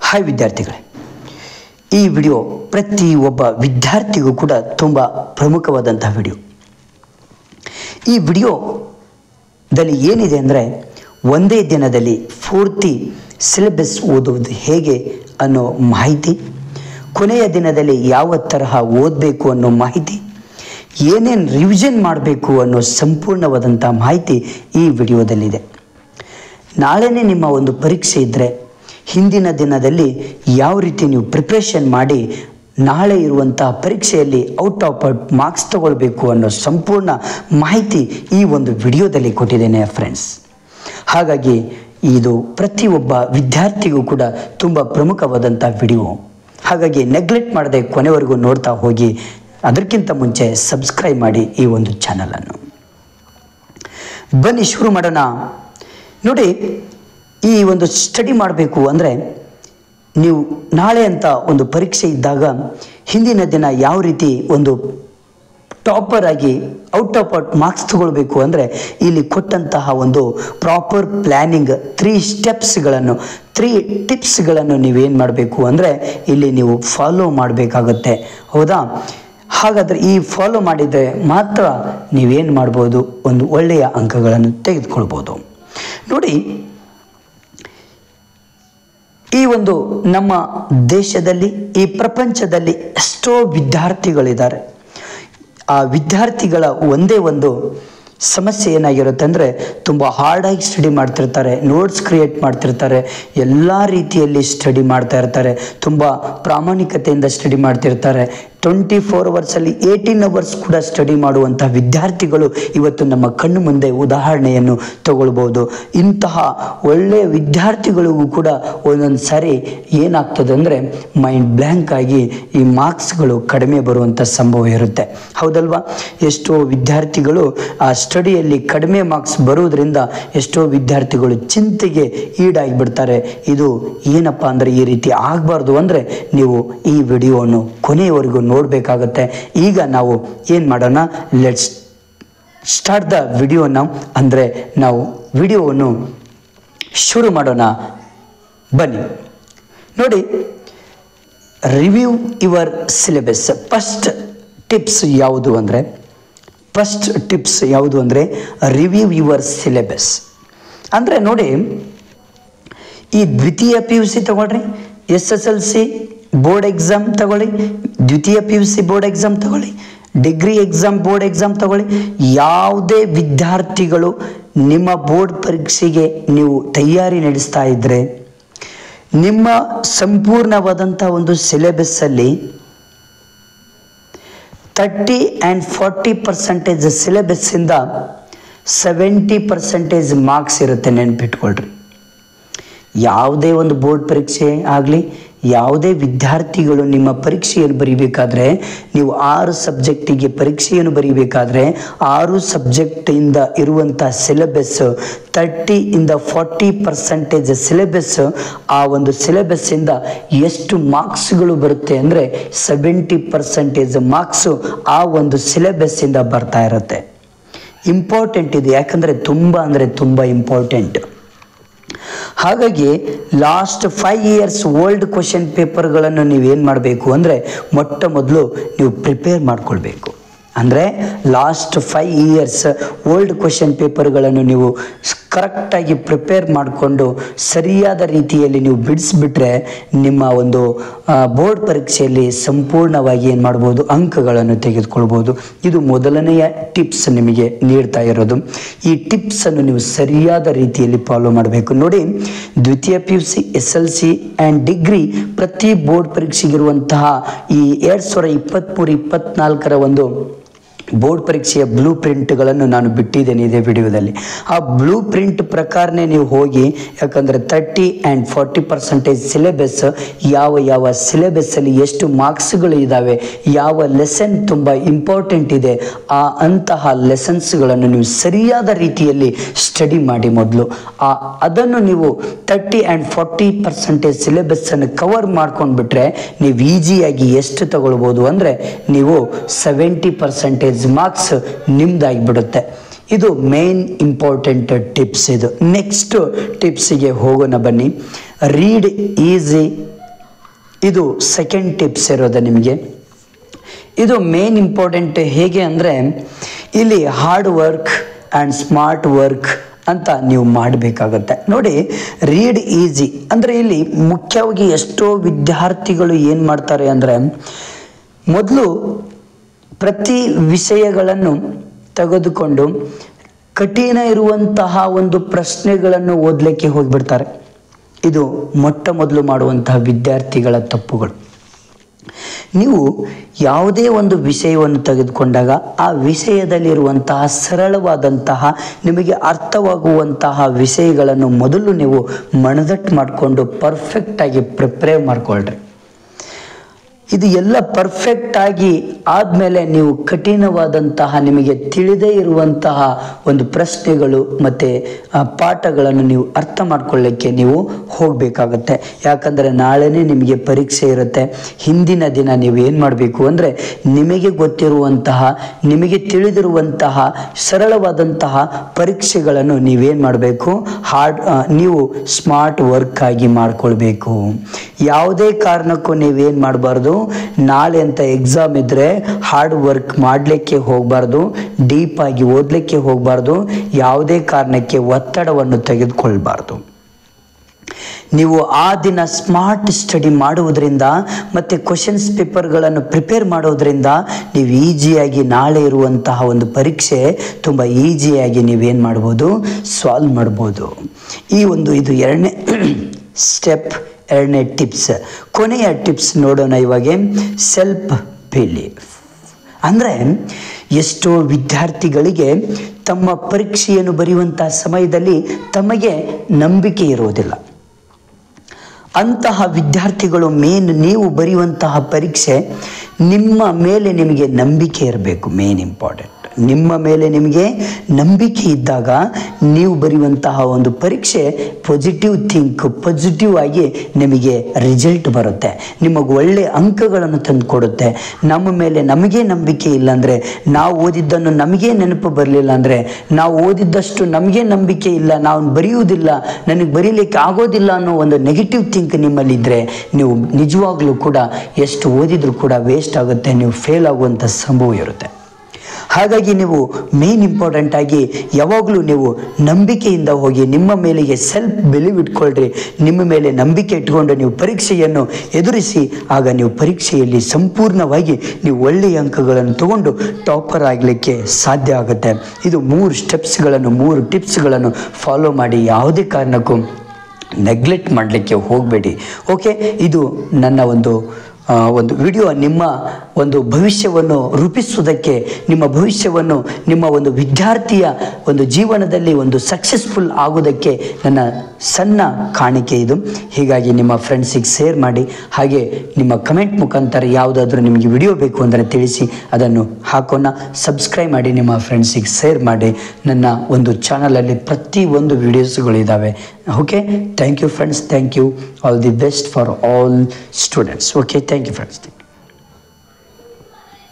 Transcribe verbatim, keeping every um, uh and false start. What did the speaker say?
Hi ವಿದ್ಯಾರ್ಥಿಗಳೇ, ಈ video ಪ್ರತಿ ಒಬ್ಬ ವಿದ್ಯಾರ್ಥಿಗೂ ಕೂಡ ತುಂಬ ಪ್ರಮುಖವಾದಂತಹ ವಿಡಿಯೋ. ಈ ವಿಡಿಯೋದಲ್ಲಿ ಏನಿದೆ ಅಂದರೆ, ಒಂದೇ ದಿನದಲ್ಲಿ ಪೂರ್ತಿ ಸಿಲೆಬಸ್ ಓದುವುದು ಹೇಗೆ ಅನ್ನೋ ಮಾಹಿತಿ, ಕೊನೆಯ ದಿನದಲ್ಲಿ ಯಾವ ತರಹ ಓದಬೇಕು ಅನ್ನೋ ಮಾಹಿತಿ, ಏನೇನು ರಿವಿಷನ್ ಮಾಡಬೇಕು ಅನ್ನೋ ಸಂಪೂರ್ಣವಾದಂಥ ಮಾಹಿತಿ ಈ ವಿಡಿಯೋದಲ್ಲಿದೆ. ನಾಳೆನೇ ನಿಮ್ಮ ಒಂದು ಪರೀಕ್ಷೆ ಇದ್ದರೆ ಹಿಂದಿನ ದಿನದಲ್ಲಿ ಯಾವ ರೀತಿ ನೀವು ಪ್ರಿಪ್ರೇಷನ್ ಮಾಡಿ ನಾಳೆ ಇರುವಂತಹ ಪರೀಕ್ಷೆಯಲ್ಲಿ ಔಟ್ ಆಫ್ ಔಟ್ ಮಾರ್ಕ್ಸ್ ತಗೊಳ್ಬೇಕು ಅನ್ನೋ ಸಂಪೂರ್ಣ ಮಾಹಿತಿ ಈ ಒಂದು ವಿಡಿಯೋದಲ್ಲಿ ಕೊಟ್ಟಿದ್ದೇನೆ ಫ್ರೆಂಡ್ಸ್. ಹಾಗಾಗಿ ಇದು ಪ್ರತಿಯೊಬ್ಬ ವಿದ್ಯಾರ್ಥಿಗೂ ಕೂಡ ತುಂಬ ಪ್ರಮುಖವಾದಂಥ ವಿಡಿಯೋ. ಹಾಗಾಗಿ ನೆಗ್ಲೆಕ್ಟ್ ಮಾಡದೆ ಕೊನೆವರೆಗೂ ನೋಡ್ತಾ ಹೋಗಿ. ಅದಕ್ಕಿಂತ ಮುಂಚೆ ಸಬ್ಸ್ಕ್ರೈಬ್ ಮಾಡಿ ಈ ಒಂದು ಚಾನಲನ್ನು. ಬನ್ನಿ ಶುರು ಮಾಡೋಣ. ನೋಡಿ, ಈ ಒಂದು ಸ್ಟಡಿ ಮಾಡಬೇಕು ಅಂದರೆ ನೀವು ನಾಳೆ ಅಂತ ಒಂದು ಪರೀಕ್ಷೆ ಇದ್ದಾಗ ಹಿಂದಿನ ದಿನ ಯಾವ ರೀತಿ ಒಂದು ಟಾಪರ್ ಆಗಿ ಔಟ್ ಆಫ್ ಔಟ್ ಮಾರ್ಕ್ಸ್ ತಗೊಳ್ಬೇಕು ಅಂದರೆ ಇಲ್ಲಿ ಕೊಟ್ಟಂತಹ ಒಂದು ಪ್ರಾಪರ್ ಪ್ಲ್ಯಾನಿಂಗ್, ತ್ರೀ ಸ್ಟೆಪ್ಸ್ಗಳನ್ನು ತ್ರೀ ಟಿಪ್ಸ್ಗಳನ್ನು ನೀವೇನು ಮಾಡಬೇಕು ಅಂದರೆ ಇಲ್ಲಿ ನೀವು ಫಾಲೋ ಮಾಡಬೇಕಾಗುತ್ತೆ. ಹೌದಾ? ಹಾಗಾದರೆ ಈ ಫಾಲೋ ಮಾಡಿದರೆ ಮಾತ್ರ ನೀವೇನು ಮಾಡ್ಬೋದು, ಒಂದು ಒಳ್ಳೆಯ ಅಂಕಗಳನ್ನು ತೆಗೆದುಕೊಳ್ಬೋದು. ನೋಡಿ, ಈ ಒಂದು ನಮ್ಮ ದೇಶದಲ್ಲಿ, ಈ ಪ್ರಪಂಚದಲ್ಲಿ ಎಷ್ಟೋ ವಿದ್ಯಾರ್ಥಿಗಳಿದ್ದಾರೆ. ಆ ವಿದ್ಯಾರ್ಥಿಗಳ ಒಂದೇ ಒಂದು ಸಮಸ್ಯೆ ಏನಾಗಿರುತ್ತೆ ಅಂದರೆ, ತುಂಬ ಹಾರ್ಡಾಗಿ ಸ್ಟಡಿ ಮಾಡ್ತಿರ್ತಾರೆ, ನೋಟ್ಸ್ ಕ್ರಿಯೇಟ್ ಮಾಡ್ತಿರ್ತಾರೆ, ಎಲ್ಲ ರೀತಿಯಲ್ಲಿ ಸ್ಟಡಿ ಮಾಡ್ತಾ ಇರ್ತಾರೆ, ತುಂಬ ಪ್ರಾಮಾಣಿಕತೆಯಿಂದ ಸ್ಟಡಿ ಮಾಡ್ತಿರ್ತಾರೆ. ಟ್ವೆಂಟಿ ಫೋರ್ ಅವರ್ಸಲ್ಲಿ ಏಯ್ಟೀನ್ ಅವರ್ಸ್ ಕೂಡ ಸ್ಟಡಿ ಮಾಡುವಂಥ ವಿದ್ಯಾರ್ಥಿಗಳು ಇವತ್ತು ನಮ್ಮ ಕಣ್ಣು ಮುಂದೆ ಉದಾಹರಣೆಯನ್ನು ತಗೊಳ್ಬೋದು. ಇಂತಹ ಒಳ್ಳೆಯ ವಿದ್ಯಾರ್ಥಿಗಳಿಗೂ ಕೂಡ ಒಂದೊಂದು ಸಾರಿ ಏನಾಗ್ತದೆ ಅಂದರೆ ಮೈಂಡ್ ಬ್ಲ್ಯಾಂಕ್ ಆಗಿ ಈ ಮಾರ್ಕ್ಸ್ಗಳು ಕಡಿಮೆ ಬರುವಂಥ ಸಂಭವ ಇರುತ್ತೆ. ಹೌದಲ್ವಾ? ಎಷ್ಟೋ ವಿದ್ಯಾರ್ಥಿಗಳು ಆ ಸ್ಟಡಿಯಲ್ಲಿ ಕಡಿಮೆ ಮಾರ್ಕ್ಸ್ ಬರುವುದರಿಂದ ಎಷ್ಟೋ ವಿದ್ಯಾರ್ಥಿಗಳು ಚಿಂತೆಗೆ ಈಡಾಗಿಬಿಡ್ತಾರೆ. ಇದು ಏನಪ್ಪ ಅಂದರೆ ಈ ರೀತಿ ಆಗಬಾರ್ದು ಅಂದರೆ ನೀವು ಈ ವಿಡಿಯೋವನ್ನು ಕೊನೆಯವರೆಗೂ ನೋಡಬೇಕಾಗತ್ತೆ. ಈಗ ನಾವು ಏನು ಮಾಡೋಣ, ಲೆಟ್ಸ್ ಸ್ಟಾರ್ಟ್ ದ ವಿಡಿಯೋ ನಾವು ಅಂದರೆ ನಾವು ವಿಡಿಯೋವನ್ನು ಶುರು ಮಾಡೋಣ. ಬನ್ನಿ. ನೋಡಿ, review your syllabus. First tips ಯಾವುದು ಅಂದರೆ ಫಸ್ಟ್ ಟಿಪ್ಸ್ ಯಾವುದು ಅಂದರೆ ರಿವ್ಯೂ ಯುವರ್ ಸಿಲೆಬಸ್. ಅಂದರೆ ನೋಡಿ, ಈ ದ್ವಿತೀಯ ಪಿ ಯು ಸಿ ತಗೊಳ್ರಿ, S S L C board exam ತಗೊಳ್ಳಿ, ದ್ವಿತೀಯ P U C board exam ತಗೊಳ್ಳಿ, ಡಿಗ್ರಿ ಎಕ್ಸಾಮ್ ಬೋರ್ಡ್ ಎಕ್ಸಾಮ್ ತಗೊಳ್ಳಿ. ಯಾವುದೇ ವಿದ್ಯಾರ್ಥಿಗಳು ನಿಮ್ಮ ಬೋರ್ಡ್ ಪರೀಕ್ಷೆಗೆ ನೀವು ತಯಾರಿ ನಡೆಸ್ತಾ ಇದ್ದರೆ ನಿಮ್ಮ ಸಂಪೂರ್ಣವಾದಂಥ ಒಂದು ಸಿಲೆಬಸ್ಸಲ್ಲಿ ತರ್ಟಿ ಆ್ಯಂಡ್ ಫಾರ್ಟಿ ಪರ್ಸೆಂಟೇಜ್ ಸಿಲೆಬಸ್ಸಿಂದ ಸೆವೆಂಟಿ ಪರ್ಸೆಂಟೇಜ್ ಮಾರ್ಕ್ಸ್ ಇರುತ್ತೆ. ನೆನ್ಪಿಟ್ಕೊಳ್ರಿ. ಯಾವುದೇ ಒಂದು ಬೋರ್ಡ್ ಪರೀಕ್ಷೆ ಆಗಲಿ, ಯಾವುದೇ ವಿದ್ಯಾರ್ಥಿಗಳು ನಿಮ್ಮ ಪರೀಕ್ಷೆಯನ್ನು ಬರೀಬೇಕಾದ್ರೆ, ನೀವು ಆರು ಸಬ್ಜೆಕ್ಟಿಗೆ ಪರೀಕ್ಷೆಯನ್ನು ಬರೀಬೇಕಾದ್ರೆ ಆರು ಸಬ್ಜೆಕ್ಟಿಂದ ಇರುವಂಥ ಸಿಲೆಬಸ್ ತರ್ಟಿ ಇಂದ ಫಾರ್ಟಿ ಪರ್ಸೆಂಟೇಜ್ ಸಿಲೆಬಸ್, ಆ ಒಂದು ಸಿಲೆಬಸ್ಸಿಂದ ಎಷ್ಟು ಮಾರ್ಕ್ಸ್ಗಳು ಬರುತ್ತೆ ಅಂದರೆ ಸೆವೆಂಟಿ ಪರ್ಸೆಂಟೇಜ್ ಮಾರ್ಕ್ಸು ಆ ಒಂದು ಸಿಲೆಬಸ್ಸಿಂದ ಬರ್ತಾ ಇರುತ್ತೆ. ಇಂಪಾರ್ಟೆಂಟ್ ಇದೆ, ಯಾಕಂದರೆ ತುಂಬ ಅಂದರೆ ತುಂಬ ಇಂಪಾರ್ಟೆಂಟ್. ಹಾಗಾಗಿ last five years old question ಪೇಪರ್ಗಳನ್ನು ನೀವೇನು ಮಾಡಬೇಕು ಅಂದರೆ ಮೊಟ್ಟ ಮೊದಲು ನೀವು ಪ್ರಿಪೇರ್ ಮಾಡಿಕೊಳ್ಬೇಕು. ಅಂದರೆ last five years old question ಪೇಪರ್ಗಳನ್ನು ನೀವು ಕರೆಕ್ಟಾಗಿ ಪ್ರಿಪೇರ್ ಮಾಡಿಕೊಂಡು ಸರಿಯಾದ ರೀತಿಯಲ್ಲಿ ನೀವು ಬಿಡಿಸ್ಬಿಟ್ರೆ ನಿಮ್ಮ ಒಂದು ಬೋರ್ಡ್ ಪರೀಕ್ಷೆಯಲ್ಲಿ ಸಂಪೂರ್ಣವಾಗಿ ಏನು ಮಾಡ್ಬೋದು, ಅಂಕಗಳನ್ನು ತೆಗೆದುಕೊಳ್ಬೋದು. ಇದು ಮೊದಲನೆಯ ಟಿಪ್ಸ್ ನಿಮಗೆ ನೀಡ್ತಾ ಇರೋದು. ಈ ಟಿಪ್ಸನ್ನು ನೀವು ಸರಿಯಾದ ರೀತಿಯಲ್ಲಿ ಫಾಲೋ ಮಾಡಬೇಕು. ನೋಡಿ, ದ್ವಿತೀಯ P U C, S L C and degree ಪ್ರತಿ ಬೋರ್ಡ್ ಪರೀಕ್ಷೆಗಿರುವಂತಹ ಈ ಎರಡು ಸಾವಿರ ಇಪ್ಪತ್ತ್ಮೂರು ಇಪ್ಪತ್ತ್ನಾಲ್ಕರ ಒಂದು ಬೋರ್ಡ್ ಪರೀಕ್ಷೆಯ ಬ್ಲೂ ಪ್ರಿಂಟ್ಗಳನ್ನು ನಾನು ಬಿಟ್ಟಿದ್ದೇನೆ ಇದೇ ವಿಡಿಯೋದಲ್ಲಿ. ಆ ಬ್ಲೂ ಪ್ರಿಂಟ್ ಪ್ರಕಾರನೇ ನೀವು ಹೋಗಿ, ಯಾಕಂದರೆ thirty and forty percentage syllabus, ಯಾವ ಯಾವ ಸಿಲೆಬಸ್ಸಲ್ಲಿ ಎಷ್ಟು ಮಾರ್ಕ್ಸ್ಗಳು ಇದ್ದಾವೆ, ಯಾವ ಲೆಸನ್ ತುಂಬ ಇಂಪಾರ್ಟೆಂಟ್ ಇದೆ, ಆ ಅಂತಹ ಲೆಸನ್ಸ್ಗಳನ್ನು ನೀವು ಸರಿಯಾದ ರೀತಿಯಲ್ಲಿ ಸ್ಟಡಿ ಮಾಡಿ ಮೊದಲು. ಆ ಅದನ್ನು ನೀವು ತರ್ಟಿ ಆ್ಯಂಡ್ ಫಾರ್ಟಿ ಪರ್ಸೆಂಟೇಜ್ ಸಿಲೆಬಸ್ಸನ್ನು ಕವರ್ ಮಾಡ್ಕೊಂಡ್ಬಿಟ್ರೆ ನೀವು ಈಸಿಯಾಗಿ ಎಷ್ಟು ತಗೊಳ್ಬೋದು ಅಂದರೆ ನೀವು ಸೆವೆಂಟಿ ಪರ್ಸೆಂಟೇಜ್ ಮಾರ್ಕ್ಸ್ ನಿಮ್ದಾಗಿಬಿಡುತ್ತೆ. ಇದು ಮೇನ್ ಇಂಪಾರ್ಟೆಂಟ್ ಟಿಪ್ಸ್. ಇದು ನೆಕ್ಸ್ಟ್ ಟಿಪ್ಸಿಗೆ ಹೋಗೋಣ ಬನ್ನಿ. ರೀಡ್ ಈಸಿ ಇದು ಸೆಕೆಂಡ್ ಟಿಪ್ಸ್ ಇರೋದು ನಿಮಗೆ. ಇದು ಮೇನ್ ಇಂಪಾರ್ಟೆಂಟ್. ಹೇಗೆ ಅಂದರೆ ಇಲ್ಲಿ hard work and smart work ಅಂತ ನೀವು ಮಾಡಬೇಕಾಗತ್ತೆ. ನೋಡಿ, ರೀಡ್ ಈಸಿ ಅಂದರೆ ಇಲ್ಲಿ ಮುಖ್ಯವಾಗಿ ಎಷ್ಟೋ ವಿದ್ಯಾರ್ಥಿಗಳು ಏನು ಮಾಡ್ತಾರೆ ಅಂದರೆ ಮೊದಲು ಪ್ರತಿ ವಿಷಯಗಳನ್ನು ತೆಗೆದುಕೊಂಡು ಕಠಿಣ ಇರುವಂತಹ ಒಂದು ಪ್ರಶ್ನೆಗಳನ್ನು ಓದಲಿಕ್ಕೆ ಹೋಗಿಬಿಡ್ತಾರೆ. ಇದು ಮೊಟ್ಟ ಮೊದಲು ಮಾಡುವಂತಹ ವಿದ್ಯಾರ್ಥಿಗಳ ತಪ್ಪುಗಳು. ನೀವು ಯಾವುದೇ ಒಂದು ವಿಷಯವನ್ನು ತೆಗೆದುಕೊಂಡಾಗ ಆ ವಿಷಯದಲ್ಲಿರುವಂತಹ ಸರಳವಾದಂತಹ ನಿಮಗೆ ಅರ್ಥವಾಗುವಂತಹ ವಿಷಯಗಳನ್ನು ಮೊದಲು ನೀವು ಮನದಟ್ಟು ಮಾಡಿಕೊಂಡು ಪರ್ಫೆಕ್ಟಾಗಿ ಪ್ರಿಪೇರ್ ಮಾಡಿಕೊಳ್ಳ್ರಿ. ಇದು ಎಲ್ಲ ಪರ್ಫೆಕ್ಟ್ ಆಗಿ ಆದಮೇಲೆ ನೀವು ಕಠಿಣವಾದಂತಹ ನಿಮಗೆ ತಿಳಿದೇ ಇರುವಂತಹ ಒಂದು ಪ್ರಶ್ನೆಗಳು ಮತ್ತು ಪಾಠಗಳನ್ನು ನೀವು ಅರ್ಥ ಮಾಡ್ಕೊಳ್ಳಿಕ್ಕೆ ನೀವು ಹೋಗಬೇಕಾಗತ್ತೆ. ಯಾಕಂದರೆ ನಾಳೆನೇ ನಿಮಗೆ ಪರೀಕ್ಷೆ ಇರುತ್ತೆ. ಹಿಂದಿನ ದಿನ ನೀವು ಏನು ಮಾಡಬೇಕು ಅಂದರೆ ನಿಮಗೆ ಗೊತ್ತಿರುವಂತಹ ನಿಮಗೆ ತಿಳಿದಿರುವಂತಹ ಸರಳವಾದಂತಹ ಪರೀಕ್ಷೆಗಳನ್ನು ನೀವೇನು ಮಾಡಬೇಕು, ಹಾರ್ಡ್ ನೀವು ಸ್ಮಾರ್ಟ್ ವರ್ಕ್ ಆಗಿ ಮಾಡಿಕೊಳ್ಬೇಕು. ಯಾವುದೇ ಕಾರಣಕ್ಕೂ ನೀವೇನು ಮಾಡಬಾರ್ದು, ನಾಳೆ ಅಂತ ಎಕ್ಸಾಮ್ ಇದ್ದರೆ ಹಾರ್ಡ್ ವರ್ಕ್ ಮಾಡಲಿಕ್ಕೆ ಹೋಗಬಾರ್ದು, ಡೀಪ್ ಆಗಿ ಓದಲಿಕ್ಕೆ ಹೋಗಬಾರ್ದು, ಯಾವುದೇ ಕಾರಣಕ್ಕೆ ಒತ್ತಡವನ್ನು ತೆಗೆದುಕೊಳ್ಬಾರ್ದು. ನೀವು ಆ ದಿನ ಸ್ಮಾರ್ಟ್ ಸ್ಟಡಿ ಮಾಡುವುದರಿಂದ ಮತ್ತು ಕ್ವಶನ್ಸ್ ಪೇಪರ್ಗಳನ್ನು ಪ್ರಿಪೇರ್ ಮಾಡೋದ್ರಿಂದ ನೀವು ಈಸಿಯಾಗಿ ನಾಳೆ ಇರುವಂತಹ ಒಂದು ಪರೀಕ್ಷೆ ತುಂಬ ಈಸಿಯಾಗಿ ನೀವೇನು ಮಾಡ್ಬೋದು, ಸಾಲ್ವ್ ಮಾಡ್ಬೋದು. ಈ ಒಂದು ಇದು ಎರಡನೇ ಸ್ಟೆಪ್, ಎರಡನೇ ಟಿಪ್ಸ್. ಕೊನೆಯ ಟಿಪ್ಸ್ ನೋಡೋಣ ಇವಾಗ. ಸೆಲ್ಫ್ ಬಿಲೀಫ್ ಅಂದರೆ ಎಷ್ಟೋ ವಿದ್ಯಾರ್ಥಿಗಳಿಗೆ ತಮ್ಮ ಪರೀಕ್ಷೆಯನ್ನು ಬರೆಯುವಂಥ ಸಮಯದಲ್ಲಿ ತಮಗೆ ನಂಬಿಕೆ ಇರುವುದಿಲ್ಲ. ಅಂತಹ ವಿದ್ಯಾರ್ಥಿಗಳು ಮೇನ್ ನೀವು ಬರೆಯುವಂತಹ ಪರೀಕ್ಷೆ ನಿಮ್ಮ ಮೇಲೆ ನಿಮಗೆ ನಂಬಿಕೆ ಇರಬೇಕು. ಮೇನ್ ಇಂಪಾರ್ಟೆಂಟ್, ನಿಮ್ಮ ಮೇಲೆ ನಿಮಗೆ ನಂಬಿಕೆ ಇದ್ದಾಗ ನೀವು ಬರೆಯುವಂತಹ ಒಂದು ಪರೀಕ್ಷೆ ಪಾಸಿಟಿವ್ ಥಿಂಕ್ ಪಾಸಿಟಿವ್ ಆಗಿ ನಿಮಗೆ ರಿಸಲ್ಟ್ ಬರುತ್ತೆ, ನಿಮಗೆ ಒಳ್ಳೆಯ ಅಂಕಗಳನ್ನು ತಂದು ಕೊಡುತ್ತೆ. ನಮ್ಮ ಮೇಲೆ ನಮಗೆ ನಂಬಿಕೆ ಇಲ್ಲಾಂದರೆ, ನಾವು ಓದಿದ್ದನ್ನು ನಮಗೆ ನೆನಪು ಬರಲಿಲ್ಲ ಅಂದರೆ, ನಾವು ಓದಿದ್ದಷ್ಟು ನಮಗೆ ನಂಬಿಕೆ ಇಲ್ಲ, ನಾವು ಬರೆಯುವುದಿಲ್ಲ, ನನಗೆ ಬರೀಲಿಕ್ಕೆ ಆಗೋದಿಲ್ಲ ಅನ್ನೋ ಒಂದು ನೆಗೆಟಿವ್ ಥಿಂಕ್ ನಿಮ್ಮಲ್ಲಿದ್ದರೆ ನೀವು ನಿಜವಾಗ್ಲೂ ಕೂಡ ಎಷ್ಟು ಓದಿದರೂ ಕೂಡ ವೇಸ್ಟ್ ಆಗುತ್ತೆ, ನೀವು ಫೇಲ್ ಆಗುವಂಥ ಸಂಭವ ಇರುತ್ತೆ. ಹಾಗಾಗಿ ನೀವು ಮೇನ್ ಇಂಪಾರ್ಟೆಂಟ್ ಆಗಿ ಯಾವಾಗಲೂ ನೀವು ನಂಬಿಕೆಯಿಂದ ಹೋಗಿ ನಿಮ್ಮ ಮೇಲೆಗೆ ಸೆಲ್ಫ್ ಬಿಲೀವ್ ಇಟ್ಕೊಳ್ರಿ. ನಿಮ್ಮ ಮೇಲೆ ನಂಬಿಕೆ ಇಟ್ಕೊಂಡು ನೀವು ಪರೀಕ್ಷೆಯನ್ನು ಎದುರಿಸಿ, ಆಗ ನೀವು ಪರೀಕ್ಷೆಯಲ್ಲಿ ಸಂಪೂರ್ಣವಾಗಿ ನೀವು ಒಳ್ಳೆಯ ಅಂಕಗಳನ್ನು ತಗೊಂಡು ಟಾಪರ್ ಆಗಲಿಕ್ಕೆ ಸಾಧ್ಯ ಆಗುತ್ತೆ. ಇದು ಮೂರು ಸ್ಟೆಪ್ಸ್ಗಳನ್ನು ಮೂರು ಟಿಪ್ಸ್ಗಳನ್ನು ಫಾಲೋ ಮಾಡಿ, ಯಾವುದೇ ಕಾರಣಕ್ಕೂ ನೆಗ್ಲೆಕ್ಟ್ ಮಾಡಲಿಕ್ಕೆ ಹೋಗಬೇಡಿ. ಓಕೆ, ಇದು ನನ್ನ ಒಂದು ಒಂದು ವಿಡಿಯೋ. ನಿಮ್ಮ ಒಂದು ಭವಿಷ್ಯವನ್ನು ರೂಪಿಸುವುದಕ್ಕೆ, ನಿಮ್ಮ ಭವಿಷ್ಯವನ್ನು ನಿಮ್ಮ ಒಂದು ವಿದ್ಯಾರ್ಥಿಯ ಒಂದು ಜೀವನದಲ್ಲಿ ಒಂದು ಸಕ್ಸಸ್ಫುಲ್ ಆಗೋದಕ್ಕೆ ನನ್ನ ಸಣ್ಣ ಕಾಣಿಕೆ ಇದು. ಹೀಗಾಗಿ ನಿಮ್ಮ ಫ್ರೆಂಡ್ಸಿಗೆ ಶೇರ್ ಮಾಡಿ, ಹಾಗೆ ನಿಮ್ಮ ಕಮೆಂಟ್ ಮುಖಾಂತರ ಯಾವುದಾದ್ರೂ ನಿಮಗೆ ವಿಡಿಯೋ ಬೇಕು ಅಂದರೆ ತಿಳಿಸಿ, ಅದನ್ನು ಹಾಕೋಣ. ಸಬ್ಸ್ಕ್ರೈಬ್ ಮಾಡಿ, ನಿಮ್ಮ ಫ್ರೆಂಡ್ಸಿಗೆ ಶೇರ್ ಮಾಡಿ. ನನ್ನ ಒಂದು ಚಾನಲಲ್ಲಿ ಪ್ರತಿ ಒಂದು ವಿಡಿಯೋಸ್ಗಳಿದ್ದಾವೆ. Okay, thank you friends, thank you. All the best for all students. Okay, thank you friends.